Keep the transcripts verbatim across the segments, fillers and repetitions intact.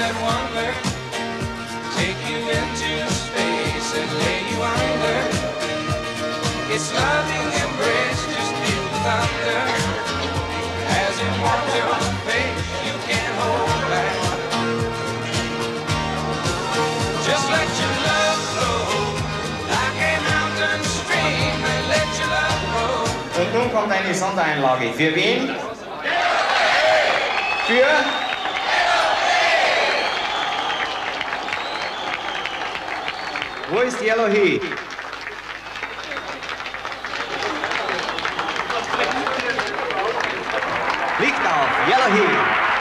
that wonder, take you into space and lay you under. Its loving embrace, just feel the thunder. As it warms your face, you can't hold back. Just let your love flow like a mountain stream and let your love grow. Und nun kommt eine Sondereinlage. Für wen? Für? Wo ist Yellow Heat? Liegt auf Yellow Heat.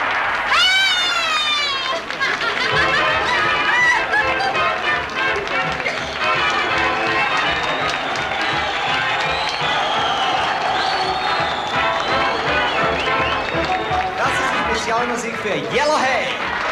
Das ist die Spezialmusik für Yellow Hay.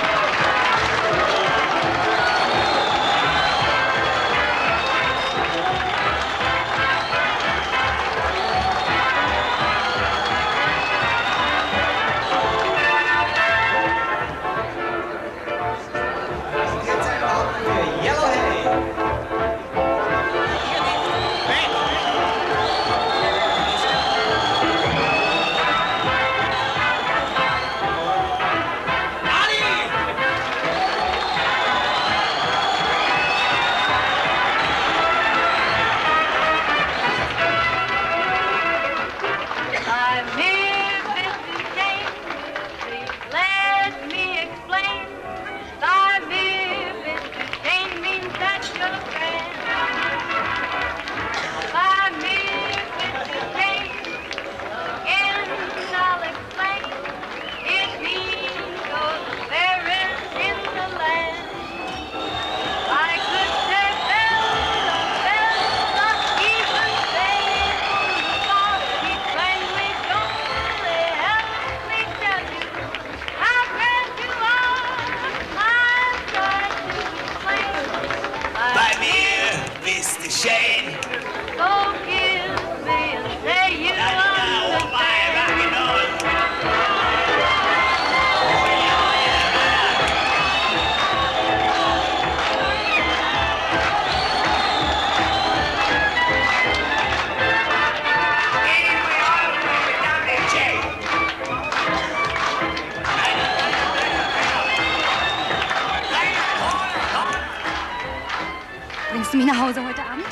Bringst du mich nach Hause heute Abend?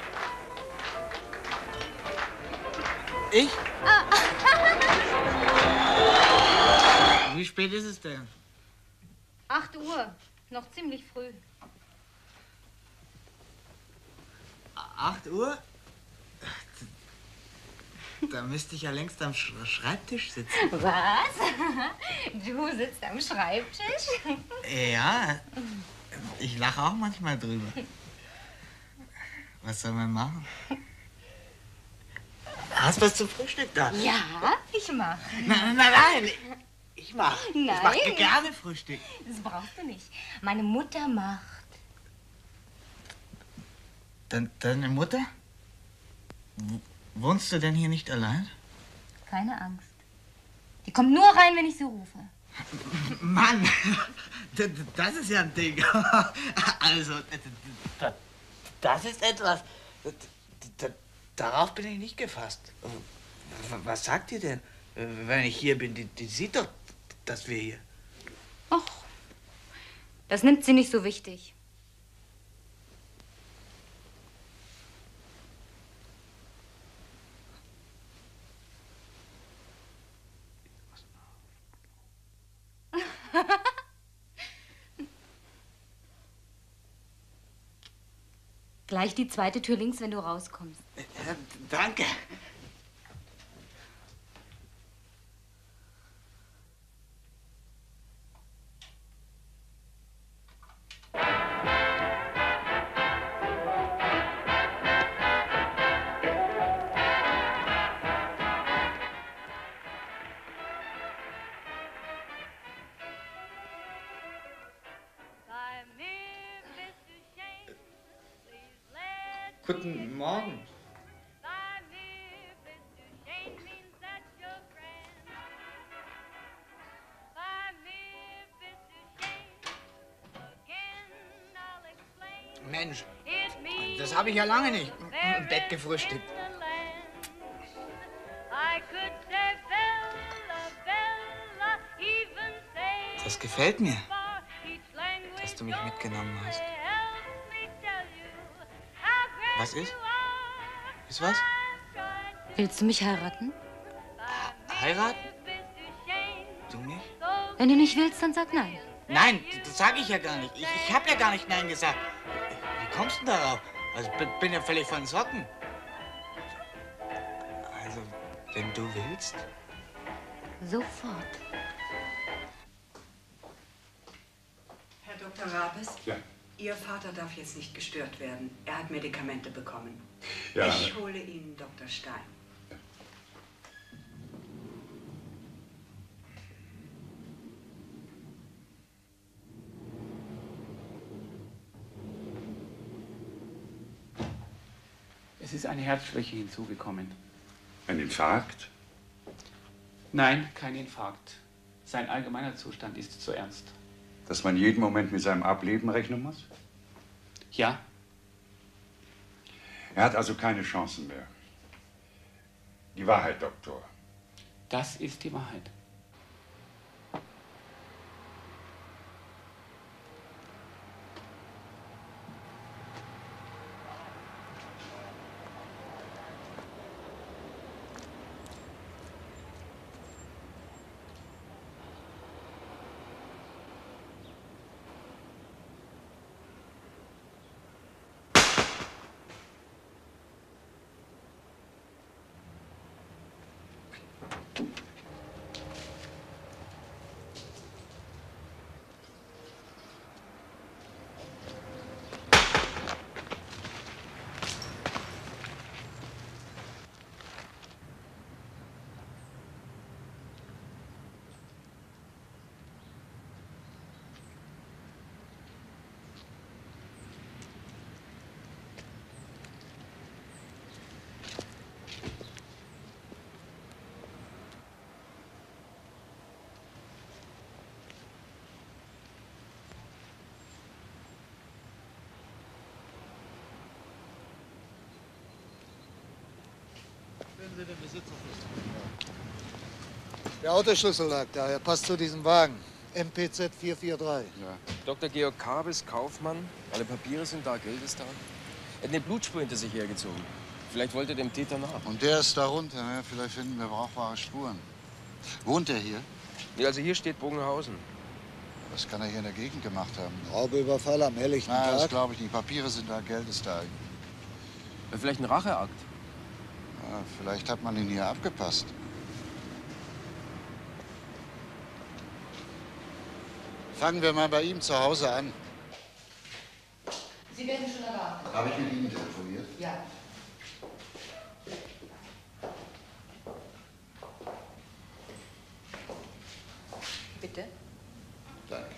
Ich? Wie spät ist es denn? Acht Uhr. Noch ziemlich früh. Acht Uhr? Da müsste ich ja längst am Sch Schreibtisch sitzen. Was? Du sitzt am Schreibtisch? Ja, ich lache auch manchmal drüber. Was soll man machen? Hast du was zum Frühstück da? Ja, ich mach. Nein, nein, nein, ich mach. Nein. Ich mach gerne Frühstück. Das brauchst du nicht. Meine Mutter macht. Dann, deine Mutter? W wohnst du denn hier nicht allein? Keine Angst. Die kommt nur rein, wenn ich sie rufe. Mann, das ist ja ein Ding. Also, das ist etwas. Darauf bin ich nicht gefasst. Was sagt ihr denn, wenn ich hier bin? Die, die sieht doch, dass wir hier... Och, das nimmt sie nicht so wichtig. Gleich die zweite Tür links, wenn du rauskommst. Ja, danke. Guten Morgen. Mensch, das habe ich ja lange nicht im Bett gefrühstückt. Das gefällt mir, dass du mich mitgenommen hast. Was ist? Ist was? Willst du mich heiraten? Heiraten? Du mich? Wenn du nicht willst, dann sag nein. Nein, das sage ich ja gar nicht. Ich, ich habe ja gar nicht Nein gesagt. Wie kommst du denn darauf? Also, bin, bin ja völlig von Socken. Also, wenn du willst. Sofort. Herr Doktor Rabes? Ja. Ihr Vater darf jetzt nicht gestört werden. Er hat Medikamente bekommen. Ja. Ich hole Ihnen Doktor Stein. Es ist eine Herzschwäche hinzugekommen. Ein Infarkt? Nein, kein Infarkt. Sein allgemeiner Zustand ist zu ernst. Dass man jeden Moment mit seinem Ableben rechnen muss? Ja. Er hat also keine Chancen mehr. Die Wahrheit, Doktor. Das ist die Wahrheit. Sie den Besitzer Der Autoschlüssel lag da. Er passt zu diesem Wagen. M P Z vier vier drei. Ja. Doktor Georg Kabes, Kaufmann. Alle Papiere sind da, Geld ist da. Er hat eine Blutspur hinter sich hergezogen. Vielleicht wollte er dem Täter nach. Und der ist da runter. Ja, vielleicht finden wir brauchbare Spuren. Wohnt er hier? Ja, also hier steht Bogenhausen. Was kann er hier in der Gegend gemacht haben? Raubüberfall am helllichten Nein, Tag? das glaube ich nicht. Papiere sind da, Geld ist da. Vielleicht ein Racheakt. Ja, vielleicht hat man ihn hier abgepasst. Fangen wir mal bei ihm zu Hause an. Sie werden schon erwartet. Habe ich mit Ihnen telefoniert? Ja. Bitte? Danke.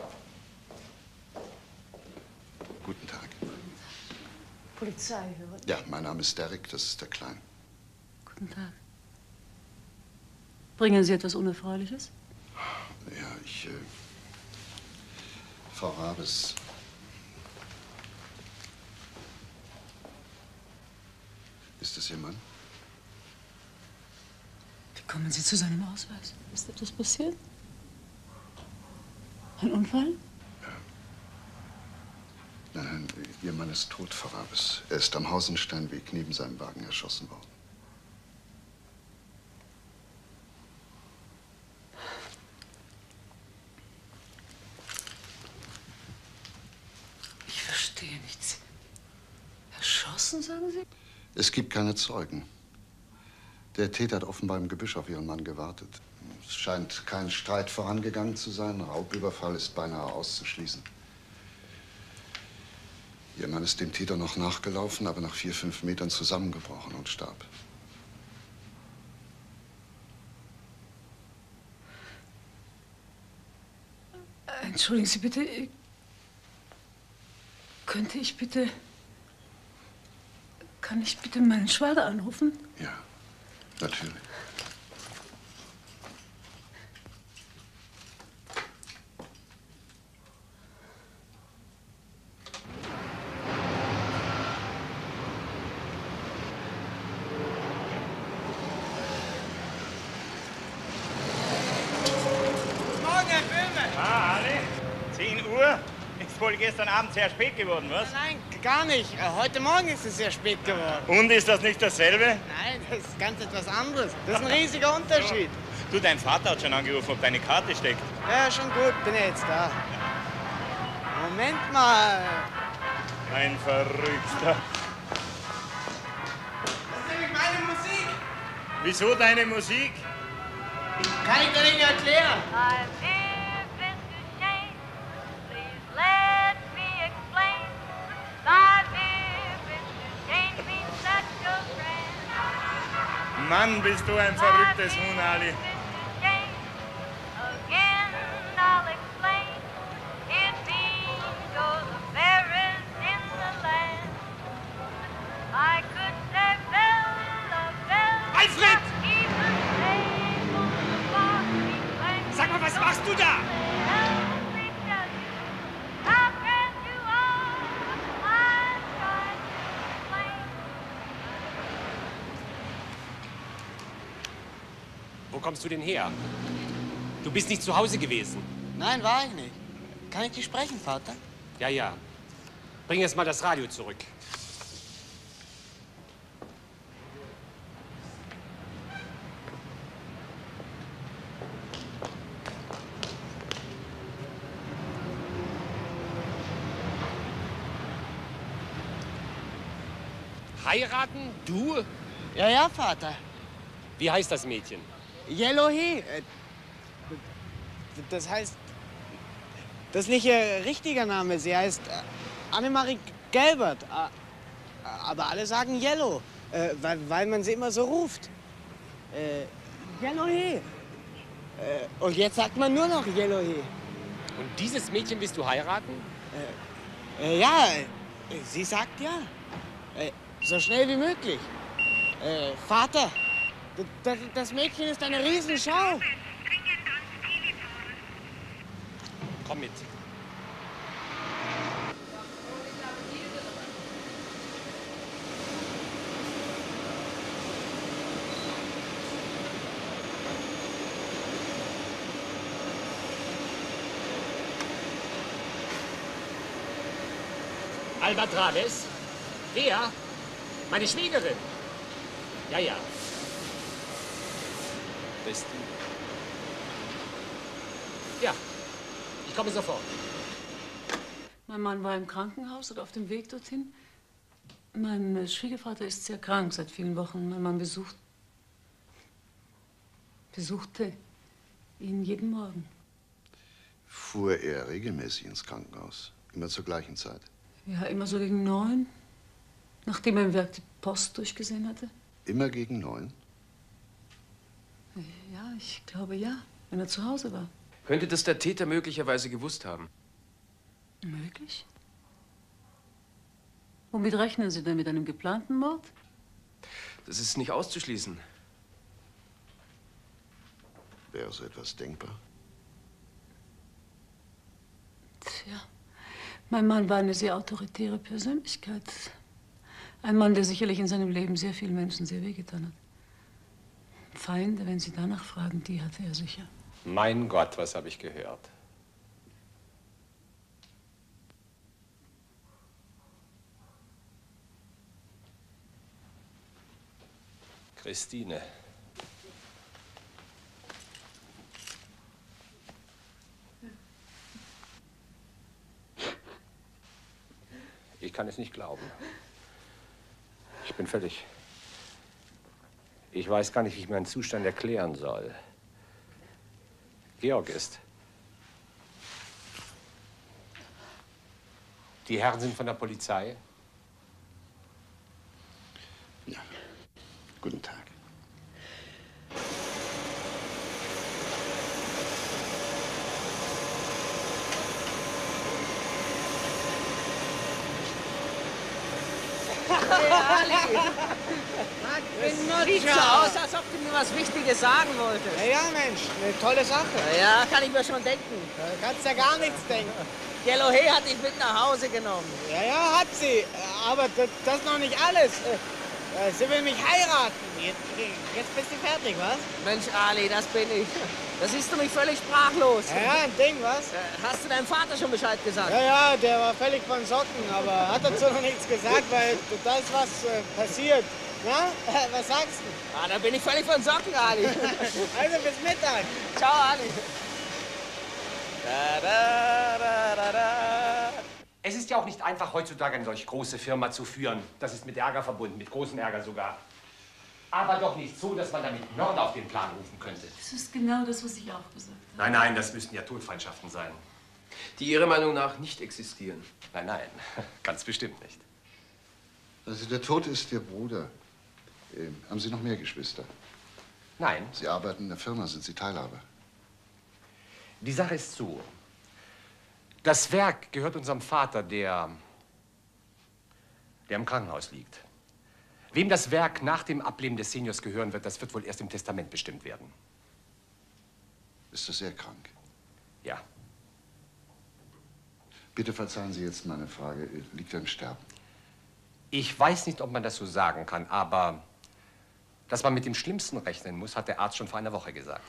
Guten Tag. Polizei, hören. Ja, mein Name ist Derrick, das ist der Kleine. Guten Tag. Bringen Sie etwas Unerfreuliches? Ja, ich... Äh, Frau Rabes. Ist das Ihr Mann? Wie kommen Sie zu seinem Ausweis? Ist etwas passiert? Ein Unfall? Nein, nein, Ihr Mann ist tot, Frau Rabes. Er ist am Hausensteinweg neben seinem Wagen erschossen worden. Ich verstehe nichts. Erschossen, sagen Sie? Es gibt keine Zeugen. Der Täter hat offenbar im Gebüsch auf Ihren Mann gewartet. Es scheint kein Streit vorangegangen zu sein. Raubüberfall ist beinahe auszuschließen. Ihr Mann ist dem Täter noch nachgelaufen, aber nach vier, fünf Metern zusammengebrochen und starb. Entschuldigen Sie bitte. Könnte ich bitte... Kann ich bitte meinen Schwager anrufen? Ja, natürlich. Uhr? Ist wohl gestern Abend sehr spät geworden, was? Nein, gar nicht. Äh, Heute Morgen ist es sehr spät geworden. Und ist das nicht dasselbe? Nein, das ist ganz etwas anderes. Das ist ein riesiger Unterschied. Du, dein Vater hat schon angerufen, ob deine Karte steckt. Ja, schon gut, bin ja jetzt da. Moment mal. Ein Verrückter. Das ist nämlich meine Musik. Wieso deine Musik? Kann ich dir nicht erklären. Mann, bist du ein verrücktes Huhn, Ali. Alfred! Sag mal, was machst du da? Wo kommst du denn her? Du bist nicht zu Hause gewesen. Nein, war ich nicht. Kann ich dich sprechen, Vater? Ja, ja. Bring jetzt mal das Radio zurück. Heiraten? Du? Ja, ja, Vater. Wie heißt das Mädchen? Yellowhe. Äh, Das heißt, das ist nicht ihr richtiger Name. Sie heißt äh, Annemarie Gelbert. Äh, aber alle sagen Yellow, äh, weil, weil man sie immer so ruft. Äh, Yellowhe. Äh, und jetzt sagt man nur noch Yellowhe. Und dieses Mädchen willst du heiraten? Äh, äh, ja, äh, sie sagt ja. Äh, so schnell wie möglich. Äh, Vater, das, das Mädchen ist eine Riesenschau. Komm mit. Albatrales? Wer? Meine Schwägerin. Ja, ja. Bist du? Ja, ich komme sofort. Mein Mann war im Krankenhaus oder auf dem Weg dorthin. Mein Schwiegervater ist sehr krank seit vielen Wochen. Mein Mann besucht, besuchte ihn jeden Morgen. Fuhr er regelmäßig ins Krankenhaus? Immer zur gleichen Zeit? Ja, immer so gegen neun, nachdem er im Werk die Post durchgesehen hatte. Immer gegen neun? Ja, ich glaube ja, wenn er zu Hause war. Könnte das der Täter möglicherweise gewusst haben? Möglich? Womit rechnen Sie denn? Mit einem geplanten Mord? Das ist nicht auszuschließen. Wäre so etwas denkbar? Tja, mein Mann war eine sehr autoritäre Persönlichkeit. Ein Mann, der sicherlich in seinem Leben sehr vielen Menschen sehr wehgetan hat. Feinde, wenn Sie danach fragen, die hatte er sicher. Mein Gott, was habe ich gehört? Christine. Ich kann es nicht glauben. Ich bin völlig... Ich weiß gar nicht, wie ich meinen Zustand erklären soll. Georg ist. Die Herren sind von der Polizei. Ja. Guten Tag. Hey, Ali! Das sieht so aus, als ob du mir was Wichtiges sagen wolltest. Ja, ja, Mensch, eine tolle Sache. Ja, kann ich mir schon denken. Da kannst ja gar nichts denken. Yellowhe hat dich mit nach Hause genommen. Ja, ja, hat sie. Aber das, das ist noch nicht alles. Äh, sie will mich heiraten. Jetzt, jetzt bist du fertig, was? Mensch, Ali, das bin ich. Da siehst du mich völlig sprachlos. Ja, ja, ein Ding, was? Äh, hast du deinem Vater schon Bescheid gesagt? Ja, ja, der war völlig von Socken, aber hat dazu noch nichts gesagt, weil da ist was äh, passiert. Na, was sagst du? Ah, da bin ich völlig von Socken, Ali. Also bis Mittag. Ciao, Ali. Da, da, da, da, da. Es ist ja auch nicht einfach, heutzutage eine solch große Firma zu führen. Das ist mit Ärger verbunden, mit großem Ärger sogar. Aber doch nicht so, dass man damit Mörder auf den Plan rufen könnte. Das ist genau das, was ich auch gesagt habe. Nein, nein, das müssten ja Todfeindschaften sein. Die Ihrer Meinung nach nicht existieren. Nein, nein, ganz bestimmt nicht. Also der Tod ist Ihr Bruder. Ähm, haben Sie noch mehr Geschwister? Nein. Sie arbeiten in der Firma, sind Sie Teilhaber? Die Sache ist so. Das Werk gehört unserem Vater, der, der im Krankenhaus liegt. Wem das Werk nach dem Ableben des Seniors gehören wird, das wird wohl erst im Testament bestimmt werden. Ist er sehr krank? Ja. Bitte verzeihen Sie jetzt meine Frage. Liegt er im Sterben? Ich weiß nicht, ob man das so sagen kann, aber dass man mit dem Schlimmsten rechnen muss, hat der Arzt schon vor einer Woche gesagt.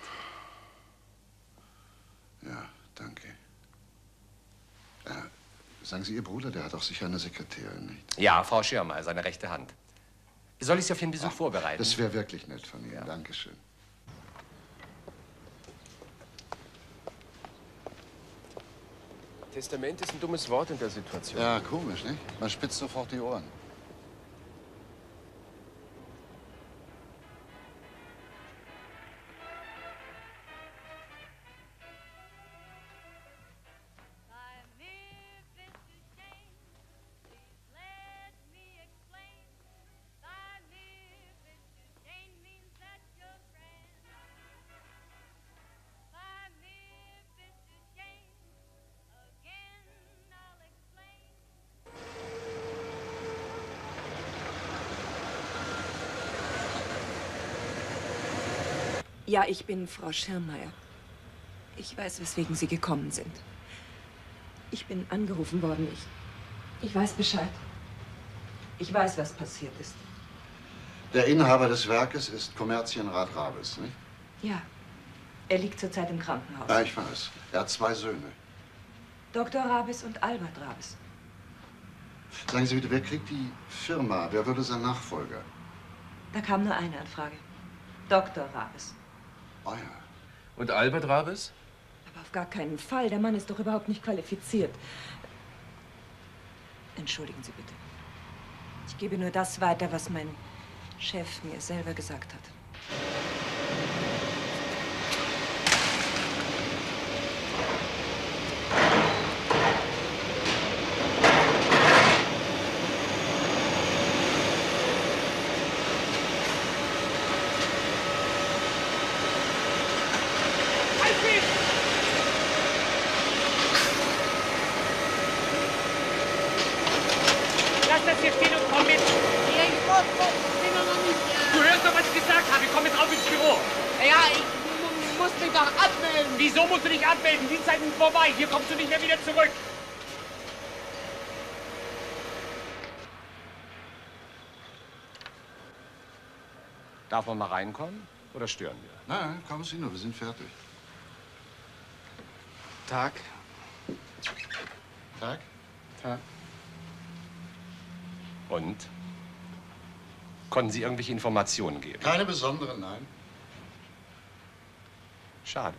Ja, danke. Äh, sagen Sie, Ihr Bruder, der hat auch sicher eine Sekretärin, nicht? Ja, Frau Schirmer, seine rechte Hand. Soll ich Sie auf Ihren Besuch Ach, vorbereiten? Das wäre wirklich nett von Ihnen. Ja. Dankeschön. Testament ist ein dummes Wort in der Situation. Ja, komisch, nicht? Man spitzt sofort die Ohren. Ja, ich bin Frau Schirmeier. Ich weiß, weswegen Sie gekommen sind. Ich bin angerufen worden. Ich, ich weiß Bescheid. Ich weiß, was passiert ist. Der Inhaber des Werkes ist Kommerzienrat Rabes, nicht? Ja. Er liegt zurzeit im Krankenhaus. Ja, ich weiß. Er hat zwei Söhne. Doktor Rabes und Albert Rabes. Sagen Sie bitte, wer kriegt die Firma? Wer würde sein Nachfolger? Da kam nur eine Anfrage. Doktor Rabes. Oh ja. Und Albert Rabes? Aber auf gar keinen Fall. Der Mann ist doch überhaupt nicht qualifiziert. Entschuldigen Sie bitte. Ich gebe nur das weiter, was mein Chef mir selber gesagt hat. Lass das hier stehen und komm mit. Ja, ich muss, bin doch noch nicht... Äh... Du hörst doch, was ich gesagt habe. Komm mit rauf ins Büro. Ja, ich muss mich doch abmelden. Wieso musst du dich abmelden? Die Zeit ist vorbei. Hier kommst du nicht mehr wieder zurück. Darf man mal reinkommen oder stören wir? Nein, kommen Sie nur, wir sind fertig. Tag. Tag? Tag. Und? Konnten Sie irgendwelche Informationen geben? Keine besonderen, nein. Schade.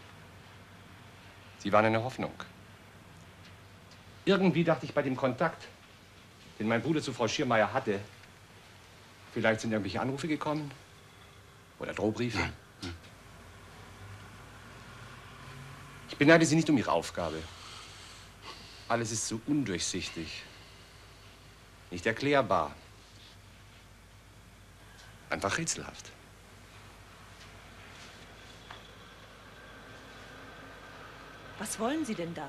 Sie waren eine Hoffnung. Irgendwie dachte ich bei dem Kontakt, den mein Bruder zu Frau Schirmeier hatte, vielleicht sind irgendwelche Anrufe gekommen oder Drohbriefe. Nein. Nein. Ich beneide Sie nicht um Ihre Aufgabe. Alles ist so undurchsichtig, nicht erklärbar, einfach rätselhaft. Was wollen Sie denn da?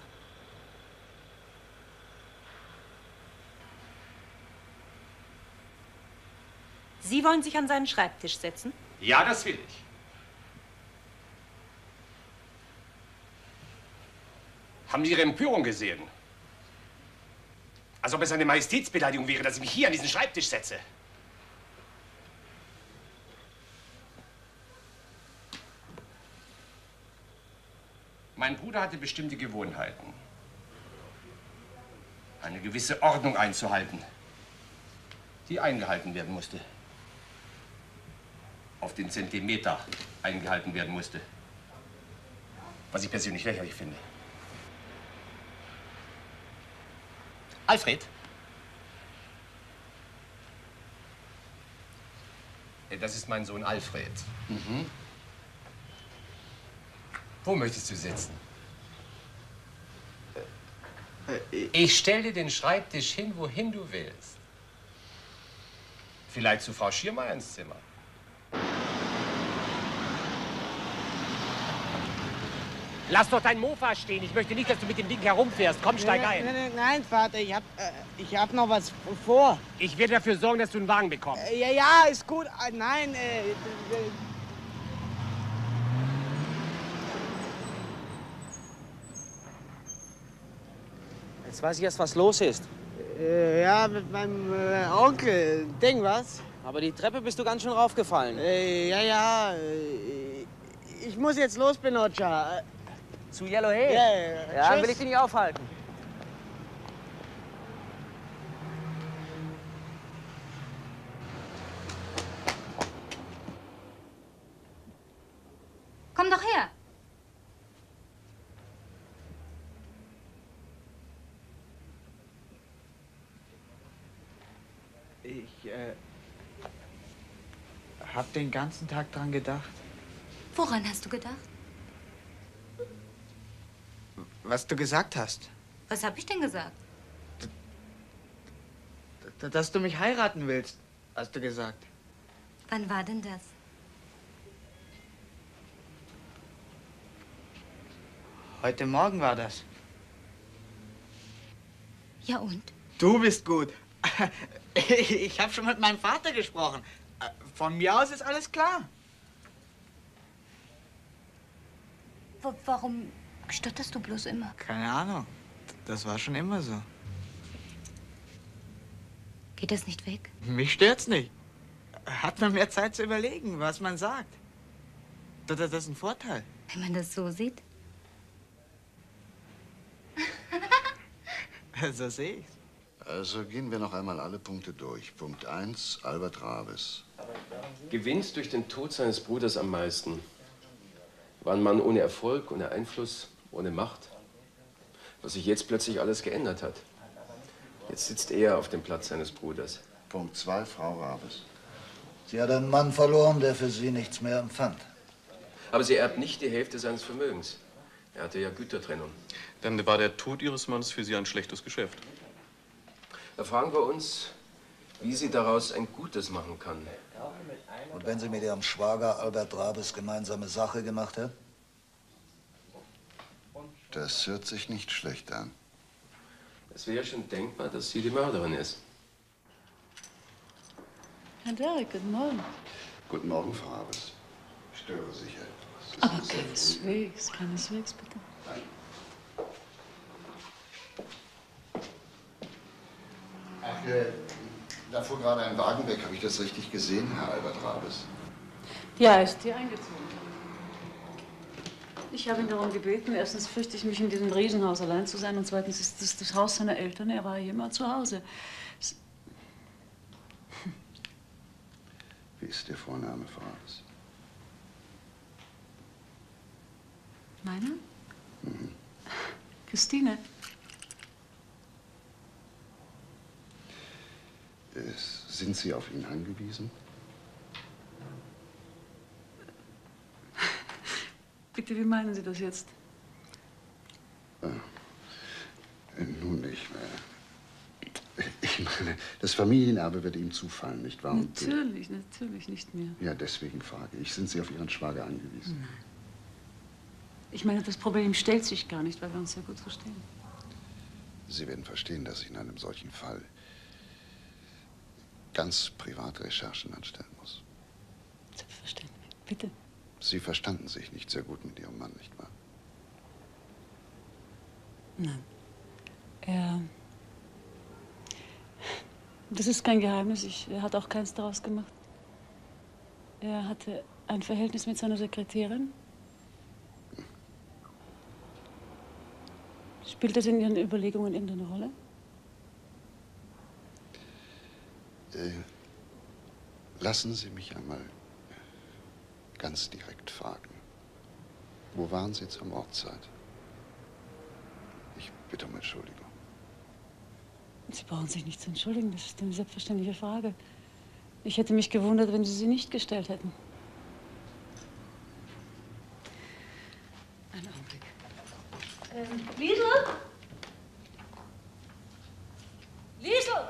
Sie wollen sich an seinen Schreibtisch setzen? Ja, das will ich. Haben Sie Ihre Empörung gesehen? Als ob es eine Majestätsbeleidigung wäre, dass ich mich hier an diesen Schreibtisch setze. Mein Bruder hatte bestimmte Gewohnheiten. Eine gewisse Ordnung einzuhalten, die eingehalten werden musste. Auf den Zentimeter eingehalten werden musste. Was ich persönlich lächerlich finde. Alfred? Das ist mein Sohn Alfred. Mhm. Wo möchtest du sitzen? Ich stelle dir den Schreibtisch hin, wohin du willst. Vielleicht zu Frau Schirmer ins Zimmer. Lass doch dein Mofa stehen. Ich möchte nicht, dass du mit dem Ding herumfährst. Komm, steig ein. Nein, nein, nein, Vater, ich hab, äh, ich hab noch was vor. Ich werde dafür sorgen, dass du einen Wagen bekommst. Äh, ja, ja, ist gut. Äh, nein, äh, äh, Jetzt weiß ich erst, was los ist. äh, ja, mit meinem äh, Onkel. Ding, was? Aber die Treppe bist du ganz schön raufgefallen. Äh, ja, ja, äh, ich muss jetzt los, Benocha. Zu Yellow Hay? Ja, ja, ja. Ja, Tschüss. will ich dich nicht aufhalten. Komm doch her. Ich, äh, hab den ganzen Tag dran gedacht. Woran hast du gedacht? Was du gesagt hast. Was hab ich denn gesagt? D- Dass du mich heiraten willst, hast du gesagt. Wann war denn das? Heute Morgen war das. Ja und? Du bist gut. Ich habe schon mit meinem Vater gesprochen. Von mir aus ist alles klar. W warum stotterst du bloß immer? Keine Ahnung. Das war schon immer so. Geht das nicht weg? Mich stört's nicht. Hat man mehr Zeit zu überlegen, was man sagt. Das, das ist ein Vorteil. Wenn man das so sieht? So sehe ich's. Also gehen wir noch einmal alle Punkte durch. Punkt eins, Albert Rabes. Gewinnt durch den Tod seines Bruders am meisten. War ein Mann ohne Erfolg, ohne Einfluss, ohne Macht. Was sich jetzt plötzlich alles geändert hat. Jetzt sitzt er auf dem Platz seines Bruders. Punkt zwei, Frau Rabes. Sie hat einen Mann verloren, der für sie nichts mehr empfand. Aber sie erbt nicht die Hälfte seines Vermögens. Er hatte ja Gütertrennung. Dann war der Tod Ihres Mannes für Sie ein schlechtes Geschäft. Da fragen wir uns, wie sie daraus ein Gutes machen kann. Und wenn sie mit ihrem Schwager Albert Rabes gemeinsame Sache gemacht hat? Das hört sich nicht schlecht an. Es wäre schon denkbar, dass sie die Mörderin ist. Herr Derek, guten Morgen. Guten Morgen, Frau Rabes. Störe sicher etwas. Aber keineswegs, keineswegs, bitte. Nein. Ach, äh, da fuhr gerade ein Wagen weg. Habe ich das richtig gesehen, Herr Albert Rabes? Ja, er ist hier eingezogen. Ich habe ihn darum gebeten. Erstens fürchte ich mich, in diesem Riesenhaus allein zu sein. Und zweitens ist das das Haus seiner Eltern. Er war hier immer zu Hause. Es Wie ist Ihr Vorname, Frau Rabes? Meiner? Mhm. Christine. Es, sind Sie auf ihn angewiesen? Bitte, wie meinen Sie das jetzt? Äh, nun, ich, äh, ich meine, das Familienerbe wird ihm zufallen, nicht wahr? Und, äh, Natürlich, natürlich nicht mehr. ja, deswegen frage ich, sind Sie auf Ihren Schwager angewiesen? Nein. Ich meine, das Problem stellt sich gar nicht, weil wir uns sehr gut verstehen. Sie werden verstehen, dass ich in einem solchen Fall ganz private Recherchen anstellen muss. Selbstverständlich. Bitte. Sie verstanden sich nicht sehr gut mit Ihrem Mann, nicht wahr? Nein. Er... Das ist kein Geheimnis. Ich, er hat auch keins daraus gemacht. Er hatte ein Verhältnis mit seiner Sekretärin. Spielt das in Ihren Überlegungen irgendeine Rolle? Äh, lassen Sie mich einmal ganz direkt fragen. Wo waren Sie zur Mordzeit? Ich bitte um Entschuldigung. Sie brauchen sich nicht zu entschuldigen, das ist eine selbstverständliche Frage. Ich hätte mich gewundert, wenn Sie sie nicht gestellt hätten. Einen Augenblick. Ähm, Liesel? Liesel!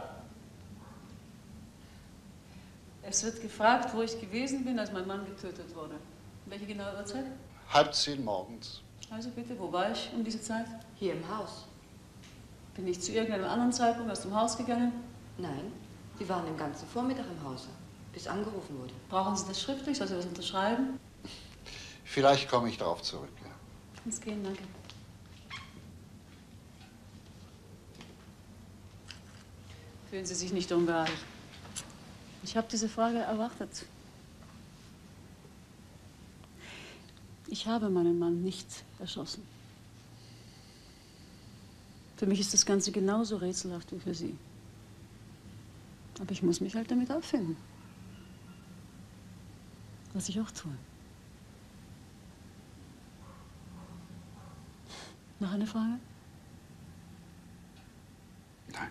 Es wird gefragt, wo ich gewesen bin, als mein Mann getötet wurde. Welche genaue Uhrzeit? Halb zehn morgens. Also bitte, wo war ich um diese Zeit? Hier im Haus. Bin ich zu irgendeinem anderen Zeitpunkt aus dem Haus gegangen? Nein, Sie waren den ganzen Vormittag im Hause, bis angerufen wurde. Brauchen Sie das schriftlich? Soll ich was unterschreiben? Vielleicht komme ich darauf zurück, ja. Ins Gehen, danke. Fühlen Sie sich nicht unbeeilt. Ich habe diese Frage erwartet. Ich habe meinen Mann nicht erschossen. Für mich ist das Ganze genauso rätselhaft wie für Sie. Aber ich muss mich halt damit abfinden. Was ich auch tue. Noch eine Frage? Nein.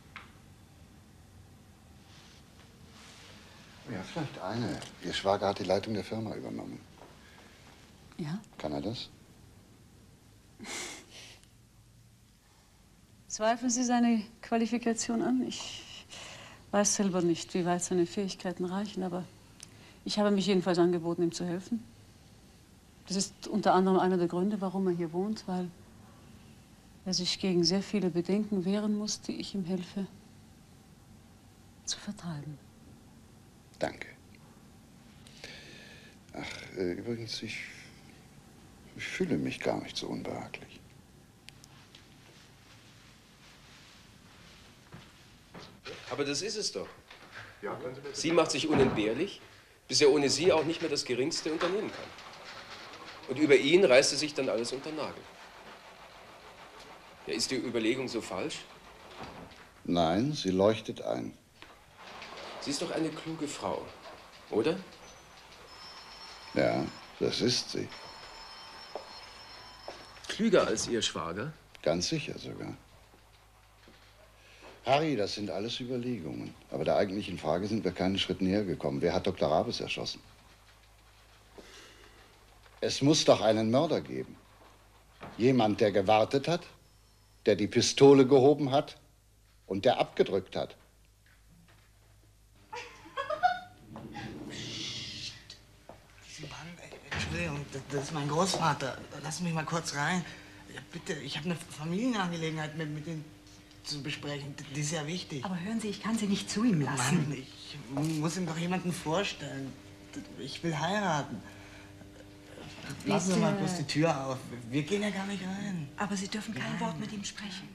Ja, vielleicht eine. Ihr Schwager hat die Leitung der Firma übernommen. Ja? Kann er das? Zweifeln Sie seine Qualifikation an? Ich weiß selber nicht, wie weit seine Fähigkeiten reichen, aber ich habe mich jedenfalls angeboten, ihm zu helfen. Das ist unter anderem einer der Gründe, warum er hier wohnt, weil er sich gegen sehr viele Bedenken wehren muss, die ich ihm helfe zu vertreiben. Danke. Ach, äh, übrigens, ich, ich fühle mich gar nicht so unbehaglich. Aber das ist es doch. Ja, können Sie bitte. Sie macht sich unentbehrlich, bis er ohne Sie auch nicht mehr das Geringste unternehmen kann. Und über ihn reißt es sich dann alles unter den Nagel. Ja, ist die Überlegung so falsch? Nein, sie leuchtet ein. Sie ist doch eine kluge Frau, oder? Ja, das ist sie. Klüger als Ihr Schwager? Ganz sicher sogar. Harry, das sind alles Überlegungen. Aber der eigentlichen Frage sind wir keinen Schritt näher gekommen. Wer hat Doktor Rabes erschossen? Es muss doch einen Mörder geben. Jemand, der gewartet hat, der die Pistole gehoben hat und der abgedrückt hat. Mann, ey, Entschuldigung, das, das ist mein Großvater. Lass mich mal kurz rein. Ja, bitte, ich habe eine Familienangelegenheit mit, mit ihm zu besprechen. Die ist ja wichtig. Aber hören Sie, ich kann Sie nicht zu ihm lassen. Mann, ich muss ihm doch jemanden vorstellen. Ich will heiraten. Lassen Sie mal bloß die Tür auf. Wir gehen ja gar nicht rein. Aber Sie dürfen kein Nein. Wort mit ihm sprechen.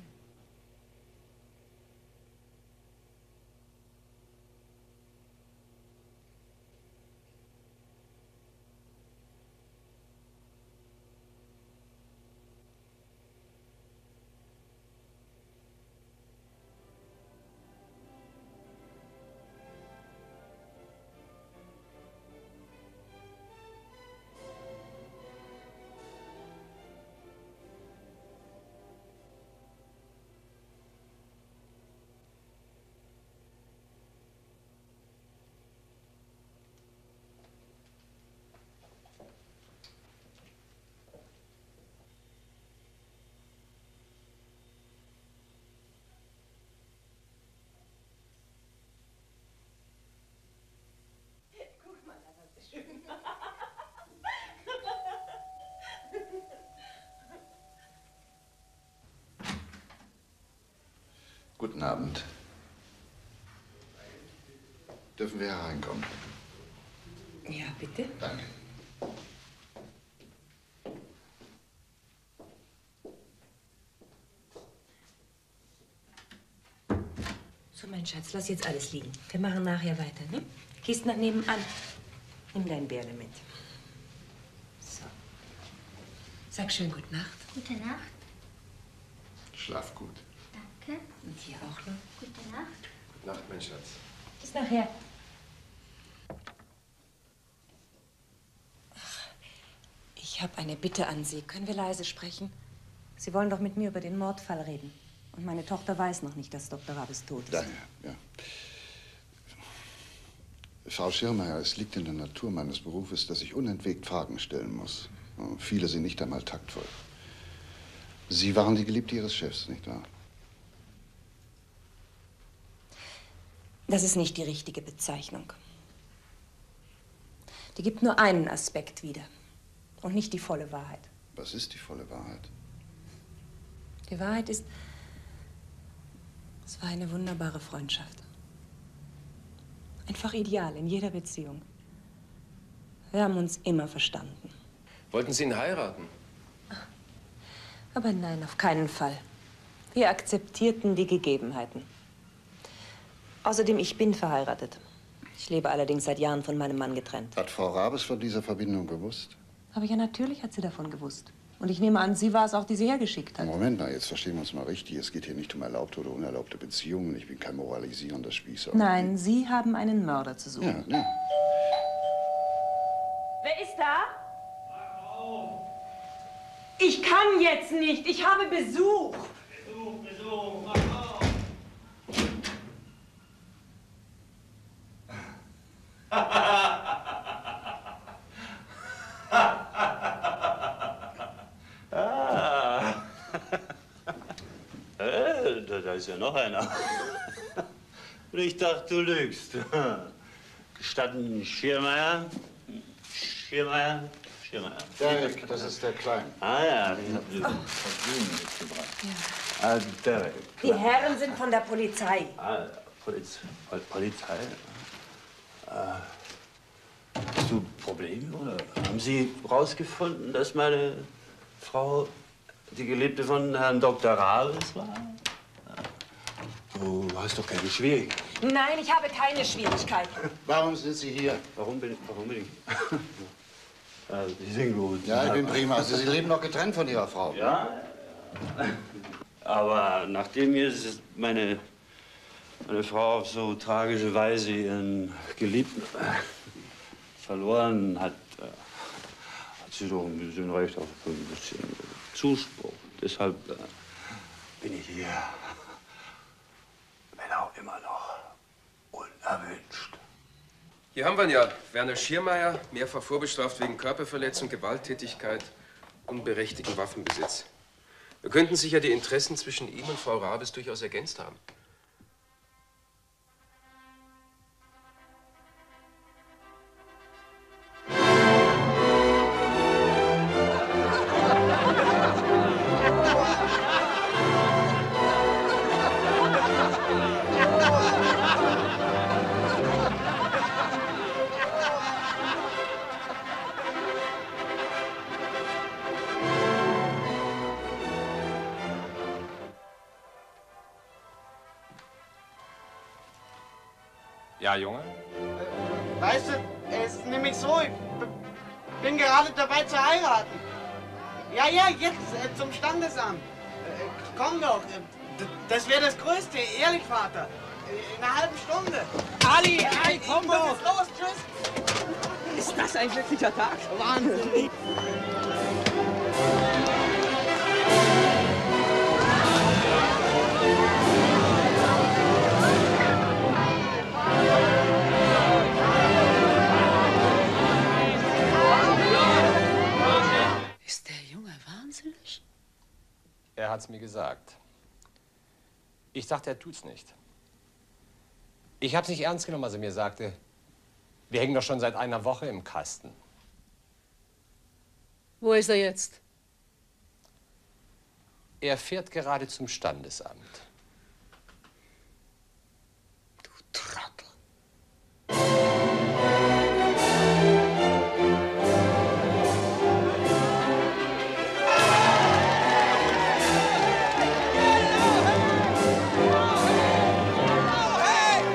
Guten Abend. Dürfen wir hereinkommen? Ja, bitte. Danke. So, mein Schatz, lass jetzt alles liegen. Wir machen nachher weiter, ne? Gehst nach nebenan. Nimm dein Bärle mit. So. Sag schön gute Nacht. Gute Nacht. Schlaf gut. Danke. Und hier auch noch. Gute Nacht. Gute Nacht, mein Schatz. Bis nachher. Ich habe eine Bitte an Sie. Können wir leise sprechen? Sie wollen doch mit mir über den Mordfall reden. Und meine Tochter weiß noch nicht, dass Doktor Rabes tot ist. Ja, ja, ja. Frau Schirmeier, es liegt in der Natur meines Berufes, dass ich unentwegt Fragen stellen muss. Viele sind nicht einmal taktvoll. Sie waren die Geliebte Ihres Chefs, nicht wahr? Das ist nicht die richtige Bezeichnung. Die gibt nur einen Aspekt wieder und nicht die volle Wahrheit. Was ist die volle Wahrheit? Die Wahrheit ist, es war eine wunderbare Freundschaft. Einfach ideal in jeder Beziehung. Wir haben uns immer verstanden. Wollten Sie ihn heiraten? Aber nein, auf keinen Fall. Wir akzeptierten die Gegebenheiten. Außerdem, ich bin verheiratet. Ich lebe allerdings seit Jahren von meinem Mann getrennt. Hat Frau Rabes von dieser Verbindung gewusst? Aber ja, natürlich hat sie davon gewusst. Und ich nehme an, sie war es auch, die sie hergeschickt hat. Moment mal, jetzt verstehen wir uns mal richtig. Es geht hier nicht um erlaubte oder unerlaubte Beziehungen. Ich bin kein moralisierender Spießer. Nein, Sie haben einen Mörder zu suchen. Ja, ja. Wer ist da? Ich kann jetzt nicht. Ich habe Besuch. Besuch, Besuch, mach auf. Ah. äh, da, da ist ja noch einer. Und ich dachte, du lügst. Gestatten Schirmeier? Schirmeier? Schirmeier. Derek, das ist der Kleine. Ah ja, den hab ich Vergnügen mitgebracht. Ja. Ah, Derek. Die Herren sind von der Polizei. Ah, Poliz Pol Polizei? Ah. Hast du Probleme, oder? Haben Sie rausgefunden, dass meine Frau die Geliebte von Herrn Doktor Rabes war? Du hast doch keine Schwierigkeiten. Nein, ich habe keine Schwierigkeiten. Warum sind Sie hier? Warum bin ich, warum bin ich? Also, Sie sind gut. Ja, ich bin prima. Also, Sie leben noch getrennt von Ihrer Frau. Ja. Aber nachdem jetzt meine, meine Frau auf so tragische Weise ihren Geliebten verloren hat, hat sie doch ein bisschen Recht auf ein bisschen Zuspruch. Deshalb äh, bin ich hier, wenn auch immer noch unerwünscht. Hier haben wir ihn ja. Werner Schirmeier, mehrfach vorbestraft wegen Körperverletzung, Gewalttätigkeit, unberechtigten Waffenbesitz. Wir könnten sicher die Interessen zwischen ihm und Frau Rabes durchaus ergänzt haben. Ja, Junge? Weißt du, es ist nämlich so, ich bin gerade dabei zu heiraten. Ja, ja, jetzt äh, zum Standesamt. Äh, komm doch, äh, das wäre das Größte, ehrlich, Vater. Äh, in einer halben Stunde. Ali, Ali, komm ich muss doch. jetzt los, tschüss. Ist das ein glücklicher Tag? Wahnsinn. Ist der Junge wahnsinnig? Er hat's mir gesagt. Ich dachte, er tut's nicht. Ich hab's nicht ernst genommen, als er mir sagte, wir hängen doch schon seit einer Woche im Kasten. Wo ist er jetzt? Er fährt gerade zum Standesamt.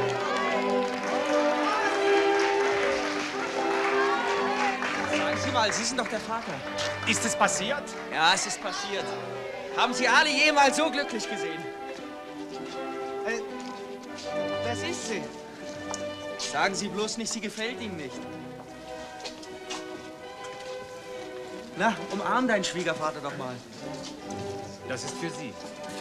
Sagen Sie mal, Sie sind doch der Vater. Ist es passiert? Ja, es ist passiert. Haben Sie Ali jemals so glücklich gesehen? Äh, das ist sie. Sagen Sie bloß nicht, sie gefällt Ihnen nicht. Na, umarm deinen Schwiegervater doch mal. Das ist für Sie.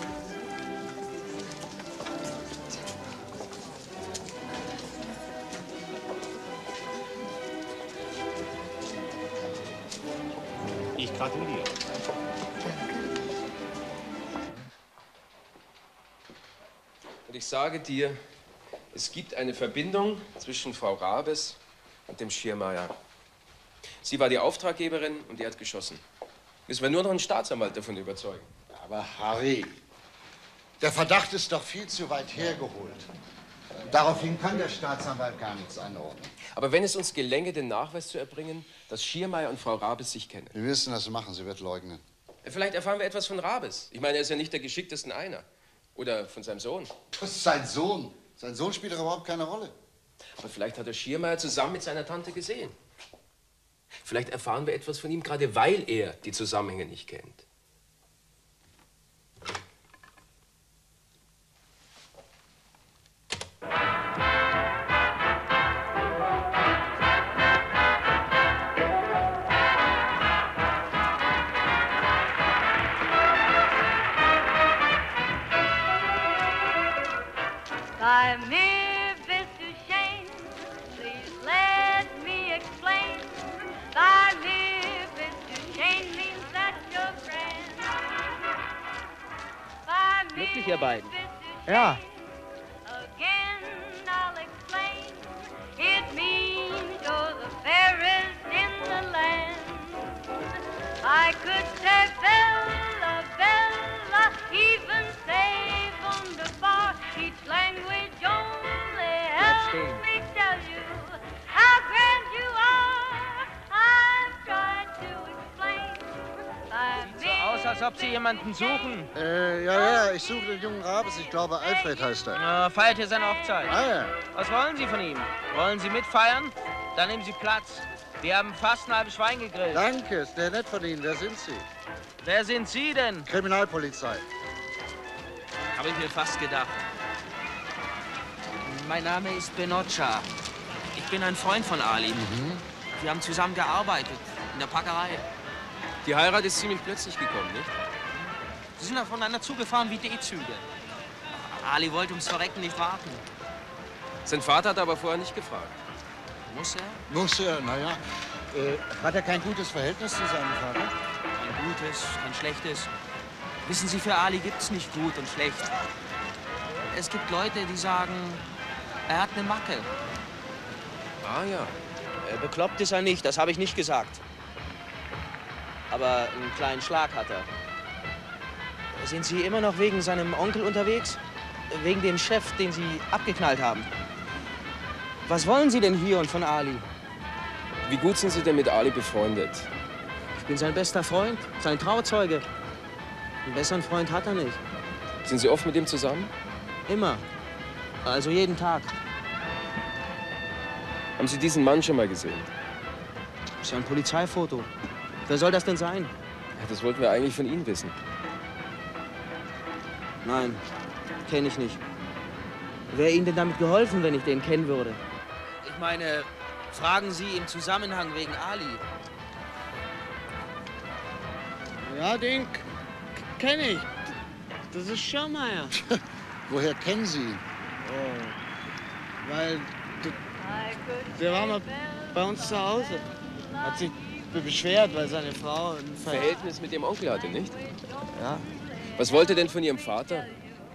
Ich gratuliere. Und ich sage dir, es gibt eine Verbindung zwischen Frau Rabes und dem Schirmeier. Sie war die Auftraggeberin und er hat geschossen. Müssen wir nur noch einen Staatsanwalt davon überzeugen. Aber Harry, der Verdacht ist doch viel zu weit hergeholt. Daraufhin kann der Staatsanwalt gar nichts anordnen. Aber wenn es uns gelänge, den Nachweis zu erbringen, dass Schirmeier und Frau Rabes sich kennen. Wir müssen das machen, sie wird leugnen. Vielleicht erfahren wir etwas von Rabes. Ich meine, er ist ja nicht der geschicktesten einer. Oder von seinem Sohn. Das ist sein Sohn. Sein Sohn spielt doch überhaupt keine Rolle. Aber vielleicht hat er Schirmeier zusammen mit seiner Tante gesehen. Vielleicht erfahren wir etwas von ihm, gerade weil er die Zusammenhänge nicht kennt. By me, Mister Shane, please let me explain. By me, Mister Shane means that you're friend. By me, Glücklich, ihr beiden. Mister Ja. Again, I'll explain. It means you're the fairest in the land. I could say Bella, Bella, even say wunderbar. Each language only helps me tell you how grand you are. I've tried to explain. By Sieht so aus, als ob Sie jemanden suchen. Äh, ja, ja, ich suche den jungen Rabes. Ich glaube, Alfred heißt er. Ja, feiert hier seine Hochzeit. Ah, ja. Was wollen Sie von ihm? Wollen Sie mitfeiern? Dann nehmen Sie Platz. Wir haben fast ein halbes Schwein gegrillt. Danke, ist sehr nett von Ihnen. Wer sind Sie? Wer sind Sie denn? Kriminalpolizei. Habe ich mir fast gedacht. Mein Name ist Benoccia. Ich bin ein Freund von Ali. Mhm. Wir haben zusammen gearbeitet, in der Packerei. Die Heirat ist ziemlich plötzlich gekommen, nicht? Sie sind aufeinander zugefahren wie D-Züge. Ali wollte ums Verrecken nicht warten. Sein Vater hat aber vorher nicht gefragt. Muss er? Muss er, naja. Äh, hat er kein gutes Verhältnis zu seinem Vater? Kein gutes, kein schlechtes. Wissen Sie, für Ali gibt's nicht gut und schlecht. Es gibt Leute, die sagen, er hat eine Macke. Ah ja. Äh, bekloppt ist er nicht, das habe ich nicht gesagt. Aber einen kleinen Schlag hat er. Sind Sie immer noch wegen seinem Onkel unterwegs? Wegen dem Chef, den Sie abgeknallt haben? Was wollen Sie denn hier und von Ali? Wie gut sind Sie denn mit Ali befreundet? Ich bin sein bester Freund, sein Trauzeuge. Einen besseren Freund hat er nicht. Sind Sie oft mit ihm zusammen? Immer. Also jeden Tag. Haben Sie diesen Mann schon mal gesehen? Das ist ja ein Polizeifoto. Wer soll das denn sein? Ja, das wollten wir eigentlich von Ihnen wissen. Nein, kenne ich nicht. Wäre Ihnen denn damit geholfen, wenn ich den kennen würde? Ich meine, fragen Sie im Zusammenhang wegen Ali. Ja, den kenne ich. Das ist Schirmeier. Woher kennen Sie ihn? Oh, weil der, der war mal bei uns zu Hause. Hat sich beschwert, weil seine Frau ein Ver Verhältnis mit dem Onkel hatte, nicht? Ja. Was wollte er denn von Ihrem Vater?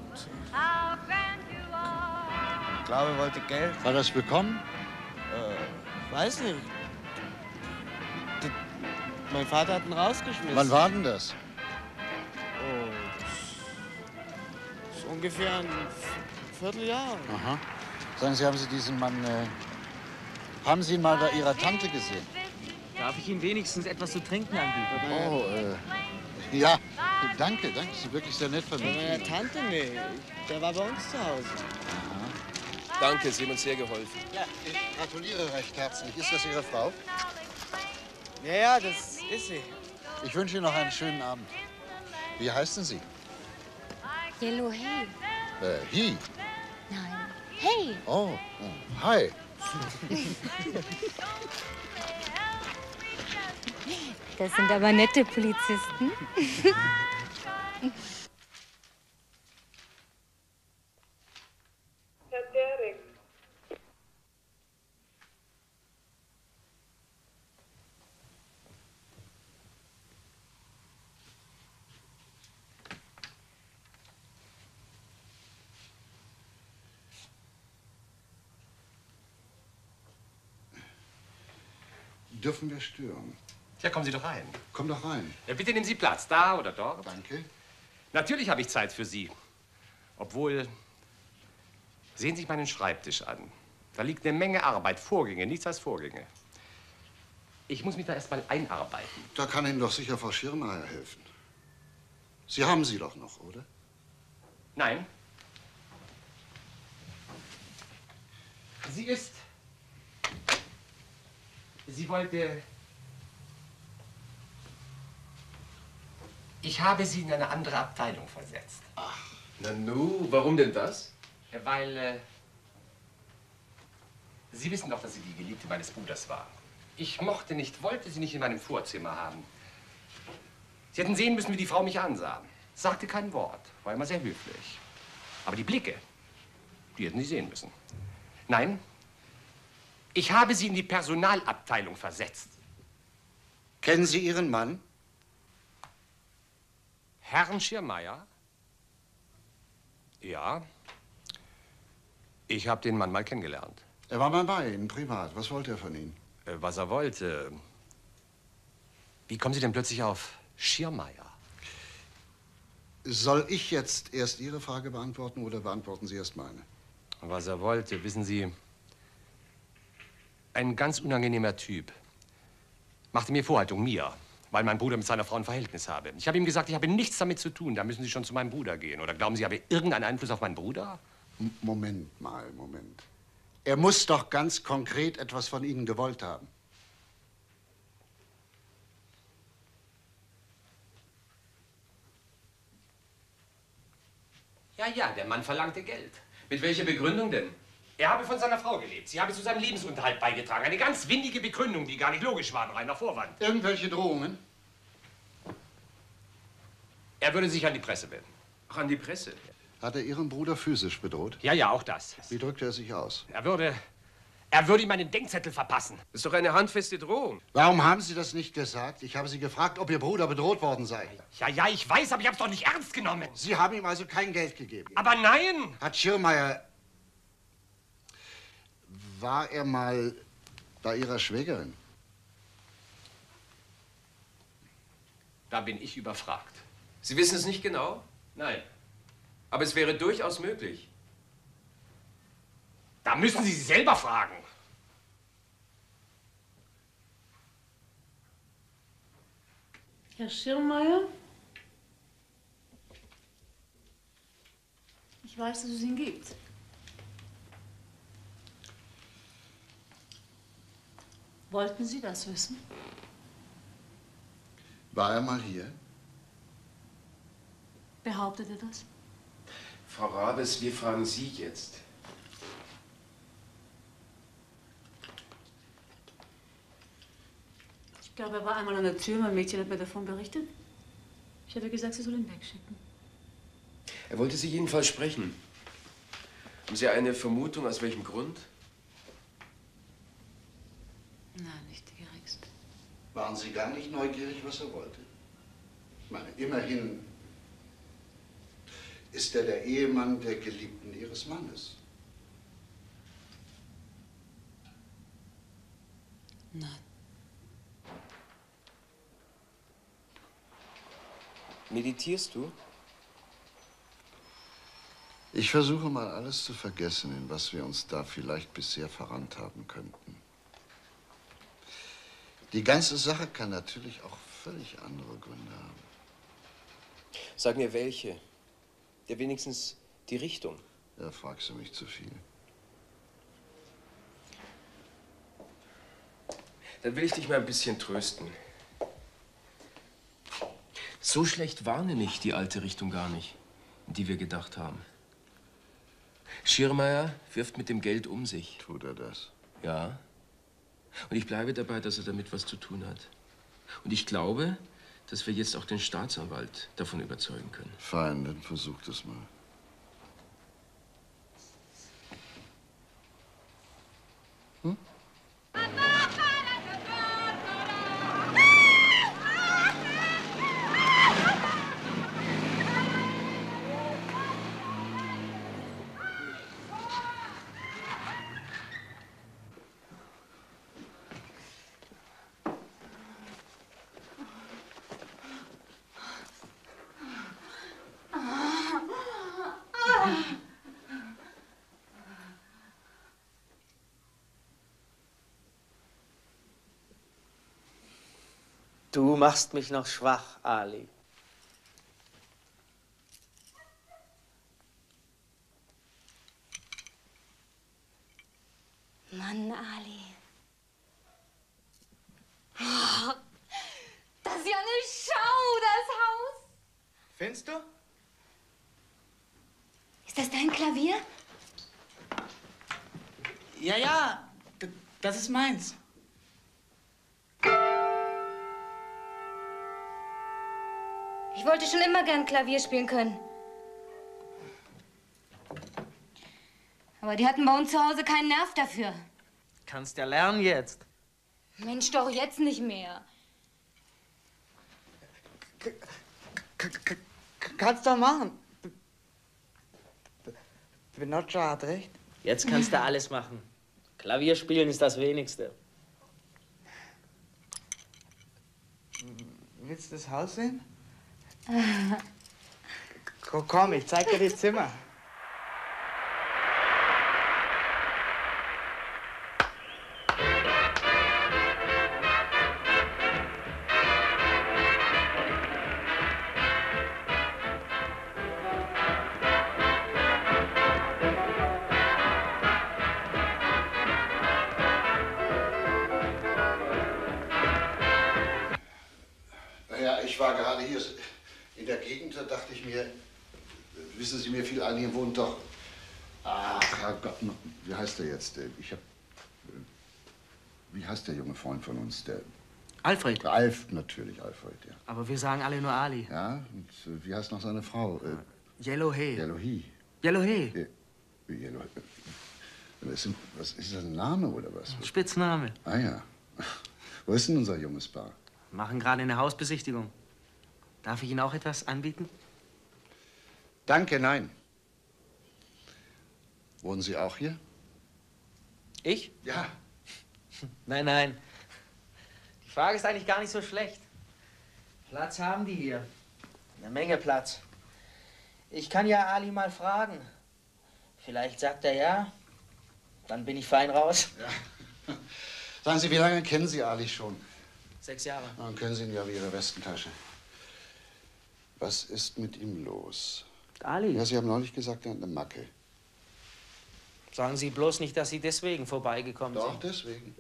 Ich glaube, er wollte Geld. Hat er es bekommen? Äh, weiß nicht. D mein Vater hat ihn rausgeschmissen. Wann war denn das? Oh, das ist ungefähr ein Vierteljahr. Aha. Sagen Sie, haben Sie diesen Mann, äh, haben Sie ihn mal bei Ihrer Tante gesehen? Darf ich Ihnen wenigstens etwas zu trinken anbieten? Oh, äh, ja, danke, danke, das ist wirklich sehr nett von Bei Ihnen. meiner Tante, nee. Der war bei uns zu Hause. Danke, Sie haben uns sehr geholfen. Ja, ich gratuliere recht herzlich. Ist das Ihre Frau? Ja, ja, das ist sie. Ich wünsche Ihnen noch einen schönen Abend. Wie heißen Sie? Yellow Hay. Äh, He. Nein. Hey. Oh, oh, hi. Das sind aber nette Polizisten. Herr Dering. Dürfen wir stören? Ja, kommen Sie doch rein. Komm doch rein. Ja, bitte nehmen Sie Platz, da oder dort. Danke. Natürlich habe ich Zeit für Sie. Obwohl, sehen Sie sich meinen Schreibtisch an. Da liegt eine Menge Arbeit, Vorgänge, nichts als Vorgänge. Ich muss mich da erst mal einarbeiten. Da kann Ihnen doch sicher Frau Schirmeier helfen. Sie haben sie doch noch, oder? Nein. Sie ist... Sie wollte... Ich habe sie in eine andere Abteilung versetzt. Ach, na nu, warum denn das? Weil, äh, Sie wissen doch, dass sie die Geliebte meines Bruders war. Ich mochte nicht, wollte sie nicht in meinem Vorzimmer haben. Sie hätten sehen müssen, wie die Frau mich ansah. Sagte kein Wort, war immer sehr höflich. Aber die Blicke, die hätten Sie sehen müssen. Nein, ich habe sie in die Personalabteilung versetzt. Kennen Sie Ihren Mann? Herrn Schirmeier? Ja. Ich habe den Mann mal kennengelernt. Er war mal bei Ihnen, privat. Was wollte er von Ihnen? Äh, was er wollte. Wie kommen Sie denn plötzlich auf Schirmeier? Soll ich jetzt erst Ihre Frage beantworten oder beantworten Sie erst meine? Was er wollte, wissen Sie, ein ganz unangenehmer Typ. Machte mir Vorhaltung, mir, weil mein Bruder mit seiner Frau ein Verhältnis habe. Ich habe ihm gesagt, ich habe nichts damit zu tun, da müssen Sie schon zu meinem Bruder gehen. Oder glauben Sie, ich habe irgendeinen Einfluss auf meinen Bruder? M- Moment mal, Moment. Er muss doch ganz konkret etwas von Ihnen gewollt haben. Ja, ja, der Mann verlangte Geld. Mit welcher Begründung denn? Er habe von seiner Frau gelebt. Sie habe zu seinem Lebensunterhalt beigetragen. Eine ganz windige Begründung, die gar nicht logisch war, ein reiner Vorwand. Irgendwelche Drohungen? Er würde sich an die Presse wenden. Ach, an die Presse? Hat er Ihren Bruder physisch bedroht? Ja, ja, auch das. Wie drückte er sich aus? Er würde... Er würde ihm einen Denkzettel verpassen. Das ist doch eine handfeste Drohung. Warum haben Sie das nicht gesagt? Ich habe Sie gefragt, ob Ihr Bruder bedroht worden sei. Ja, ja, ich weiß, aber ich habe es doch nicht ernst genommen. Sie haben ihm also kein Geld gegeben? Aber nein! Hat Schirmeier... War er mal bei Ihrer Schwägerin? Da bin ich überfragt. Sie wissen es nicht genau? Nein. Aber es wäre durchaus möglich. Da müssen Sie sie selber fragen. Herr Schirmeier? Ich weiß, dass es ihn gibt. Wollten Sie das wissen? War er mal hier? Behauptet er das? Frau Rabes, wir fragen Sie jetzt. Ich glaube, er war einmal an der Tür. Mein Mädchen hat mir davon berichtet. Ich habe gesagt, sie soll ihn wegschicken. Er wollte Sie jedenfalls sprechen. Haben Sie eine Vermutung, aus welchem Grund? Nein, nicht die geringste. Waren Sie gar nicht neugierig, was er wollte? Ich meine, immerhin ist er der Ehemann der Geliebten Ihres Mannes. Nein. Meditierst du? Ich versuche mal alles zu vergessen, in was wir uns da vielleicht bisher verrannt haben könnten. Die ganze Sache kann natürlich auch völlig andere Gründe haben. Sag mir welche. Ja, wenigstens die Richtung. Da fragst du mich zu viel. Dann will ich dich mal ein bisschen trösten. So schlecht war nämlich die alte Richtung gar nicht, in die wir gedacht haben. Schirmeier wirft mit dem Geld um sich. Tut er das? Ja. Und ich bleibe dabei, dass er damit was zu tun hat. Und ich glaube, dass wir jetzt auch den Staatsanwalt davon überzeugen können. Fein, dann versucht es mal. Hm? Du machst mich noch schwach, Ali. Mann, Ali. Oh, das ist ja eine Schau, das Haus. Findest du? Ist das dein Klavier? Ja, ja, d- das ist meins. Ich wollte schon immer gern Klavier spielen können. Aber die hatten bei uns zu Hause keinen Nerv dafür. Kannst ja lernen jetzt. Mensch, doch jetzt nicht mehr. Kannst doch machen. Benoccia hat recht. Jetzt kannst du alles machen. Klavier spielen ist das Wenigste. Willst du das Haus sehen? Komm, ich zeig dir die Zimmer. Naja, ich war gerade hier in der Gegend, da dachte ich mir, wissen Sie, mir fiel ein, hier wohnt doch, ach Herrgott, wie heißt der jetzt? Ich hab, wie heißt der junge Freund von uns? Der Alfred. Alf, natürlich, Alfred, ja. Aber wir sagen alle nur Ali. Ja, und äh, wie heißt noch seine Frau? Äh, Yellowhay. Yellowhay. Yellowhay. Äh, Yellow, äh, was, ist, was ist das, ein Name oder was? Spitzname. Ah ja. Wo ist denn unser junges Paar? Machen gerade eine Hausbesichtigung. Darf ich Ihnen auch etwas anbieten? Danke, nein. Wohnen Sie auch hier? Ich? Ja. Nein, nein. Die Frage ist eigentlich gar nicht so schlecht. Platz haben die hier. Eine Menge Platz. Ich kann ja Ali mal fragen. Vielleicht sagt er ja. Dann bin ich fein raus. Ja. Sagen Sie, wie lange kennen Sie Ali schon? Sechs Jahre. Dann können Sie ihn ja wie Ihre Westentasche. Was ist mit ihm los? Ali? Ja, Sie haben neulich gesagt, er hat eine Macke. Sagen Sie bloß nicht, dass Sie deswegen vorbeigekommen Doch, sind. deswegen.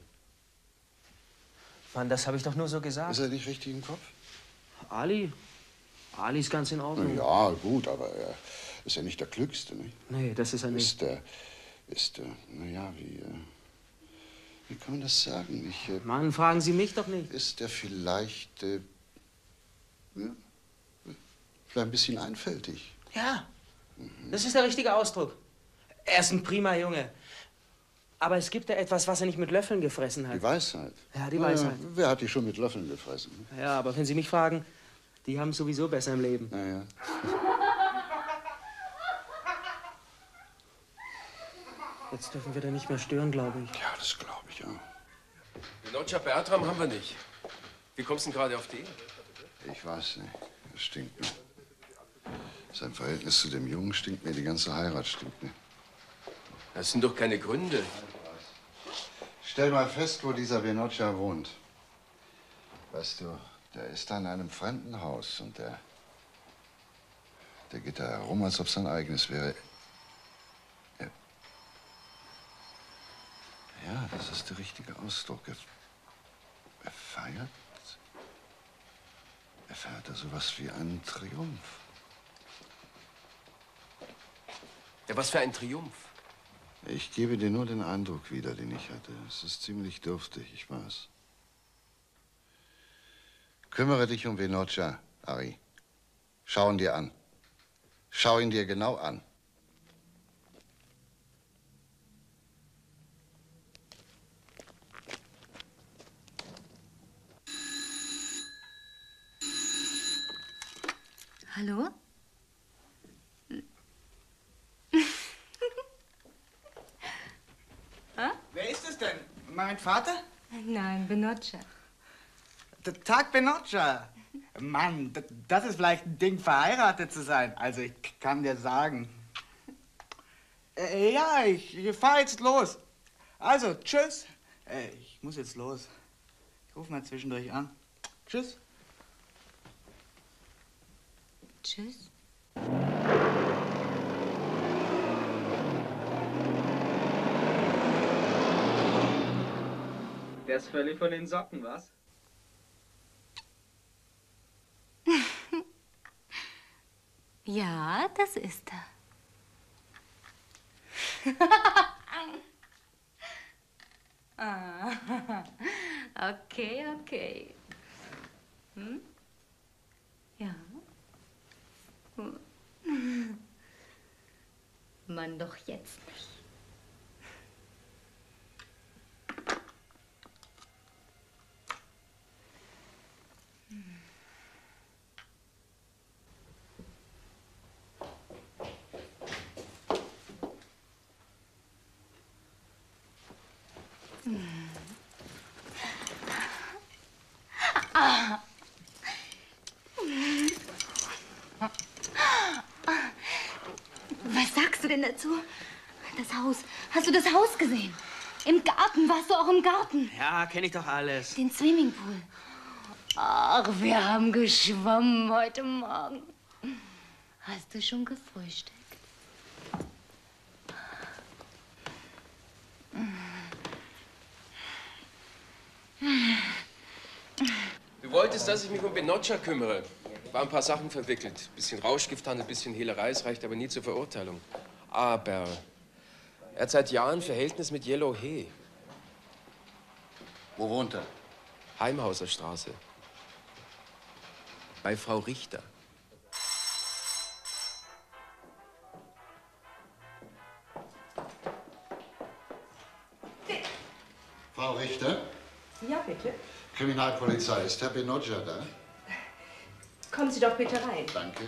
Mann, das habe ich doch nur so gesagt. Ist er nicht richtig im Kopf? Ali? Ali ist ganz in Ordnung. Ja, gut, aber er ist ja nicht der Klügste, nicht? Nee, das ist er nicht. Ist er, ist er, naja, wie, äh, wie kann man das sagen? Ich, äh, Mann, fragen Sie mich doch nicht. Ist er vielleicht, äh, ja, vielleicht ein bisschen einfältig? Ja, das ist der richtige Ausdruck. Er ist ein prima Junge. Aber es gibt da etwas, was er nicht mit Löffeln gefressen hat. Die Weisheit. Ja, die Na Weisheit. Ja, wer hat die schon mit Löffeln gefressen? Ja, aber wenn Sie mich fragen, die haben es sowieso besser im Leben. Na ja. Jetzt dürfen wir da nicht mehr stören, glaube ich. Ja, das glaube ich, ja. Benoccia Bertram haben wir nicht. Wie kommst du denn gerade auf den? Ich weiß nicht. Das stinkt mir. Sein Verhältnis zu dem Jungen stinkt mir. Die ganze Heirat stinkt mir. Das sind doch keine Gründe. Stell mal fest, wo dieser Benoccia wohnt. Weißt du, der ist da in einem fremden Haus und der, der geht da herum, als ob es sein eigenes wäre. Er, ja, das ist der richtige Ausdruck. Er feiert? Er feiert da sowas wie einen Triumph. Ja, was für ein Triumph. Ich gebe dir nur den Eindruck wieder, den ich hatte. Es ist ziemlich dürftig, ich weiß. Kümmere dich um Venocha, Ari. Schau ihn dir an. Schau ihn dir genau an. Hallo? Wer ist es denn? Mein Vater? Nein, Benocha. Der Tag Benocha. Mann, d- das ist vielleicht ein Ding, verheiratet zu sein. Also, ich kann dir sagen. Äh, ja, ich, ich fahr jetzt los. Also, tschüss. Äh, ich muss jetzt los. Ich ruf mal zwischendurch an. Tschüss. Tschüss. Der ist völlig von den Socken, was? Ja, das ist er. ah, okay, okay. Hm? Ja. Hm. Mann, doch jetzt nicht. Ah. Was sagst du denn dazu? Das Haus. Hast du das Haus gesehen? Im Garten. Warst du auch im Garten? Ja, kenne ich doch alles. Den Swimmingpool. Ach, wir haben geschwommen heute Morgen. Hast du schon gefrühstückt? Du wolltest, dass ich mich um Benocha kümmere. War ein paar Sachen verwickelt. Bisschen Rauschgifthandel, bisschen Hehlerei, es reicht aber nie zur Verurteilung. Aber er hat seit Jahren Verhältnis mit Yellow He. Wo wohnt er? Heimhauser Straße. Bei Frau Richter. Frau Richter? Ja, bitte. Kriminalpolizei, ist Herr Benocha da? Kommen Sie doch bitte rein. Danke.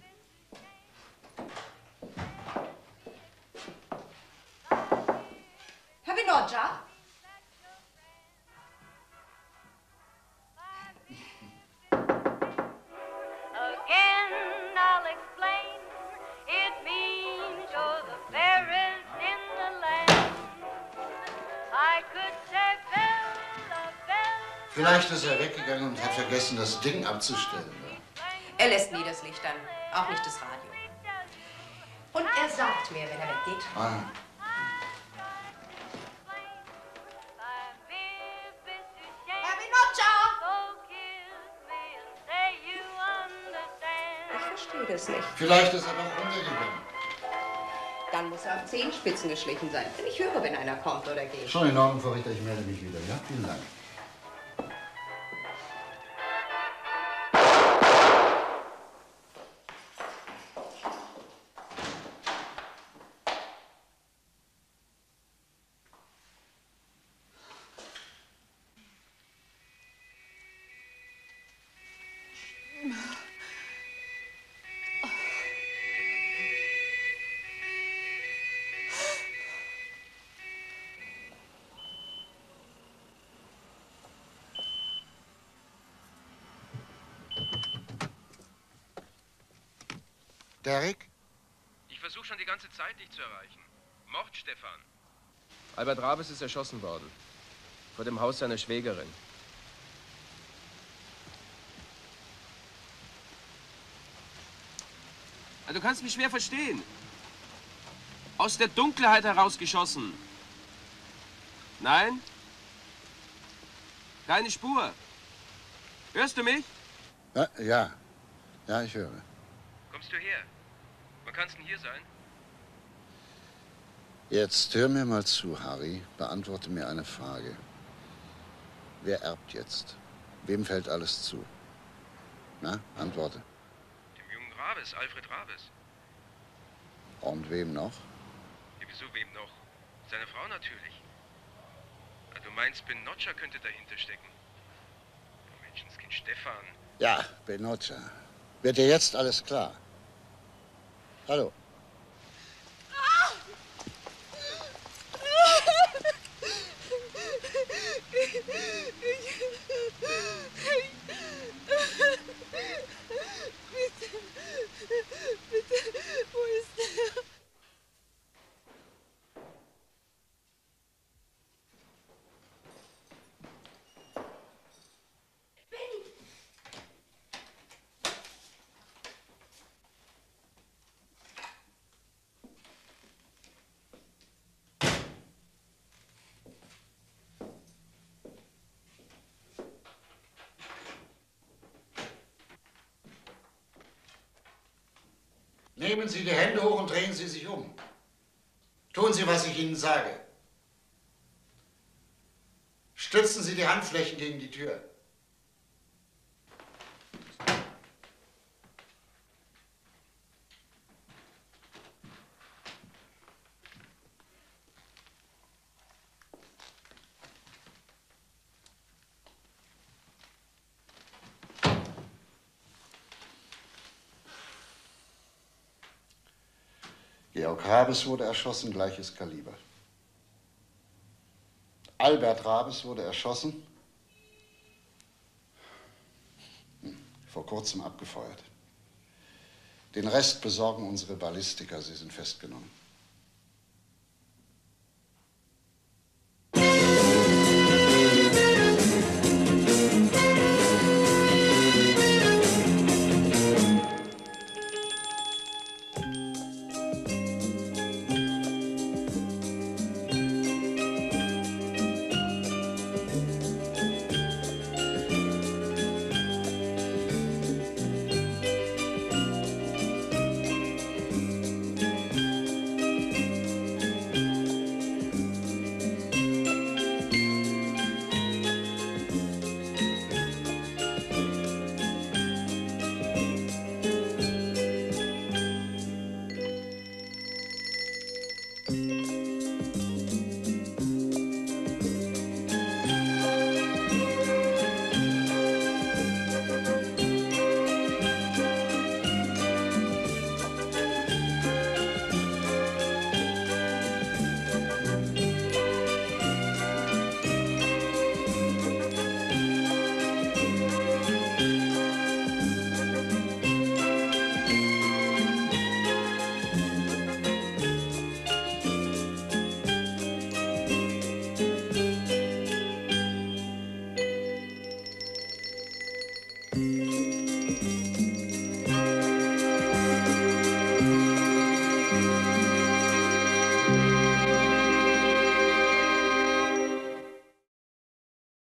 Herr Benocha? Again, I'll explain. It means you're the fairest in the land. I could say Bella, Bella. Vielleicht ist er weggegangen und hat vergessen, das Ding abzustellen. Er lässt nie das Licht an, auch nicht das Radio. Und er sagt mir, wenn er weggeht. Ah. Herr Benocha! Ich verstehe das nicht. Vielleicht ist er noch untergegangen. Dann muss er auf Zehenspitzen geschlichen sein. Denn ich höre, wenn einer kommt oder geht. Schon in Ordnung, Frau Richter, ich melde mich wieder. Ja, vielen Dank. Derek? Ich versuche schon die ganze Zeit, dich zu erreichen. Mord, Stefan. Albert Rabes ist erschossen worden. Vor dem Haus seiner Schwägerin. Du kannst mich schwer verstehen. Aus der Dunkelheit heraus geschossen. Nein? Keine Spur. Hörst du mich? Ja, ja, ja, ich höre. Kommst du her? Wann kannst du denn hier sein? Jetzt hör mir mal zu, Harry. Beantworte mir eine Frage. Wer erbt jetzt? Wem fällt alles zu? Na, antworte. Dem jungen Rabes, Alfred Rabes. Und wem noch? Ja, wieso wem noch? Seine Frau natürlich. Na, du meinst, Benoccia könnte dahinter stecken? Du Menschenskind Stefan. Ja, Benoccia. Wird dir jetzt alles klar? Hallo. Bitte, bitte, wo ist er? Nehmen Sie die Hände hoch und drehen Sie sich um. Tun Sie, was ich Ihnen sage. Stützen Sie die Handflächen gegen die Tür. Georg Rabes wurde erschossen, gleiches Kaliber. Albert Rabes wurde erschossen, vor kurzem abgefeuert. Den Rest besorgen unsere Ballistiker, sie sind festgenommen.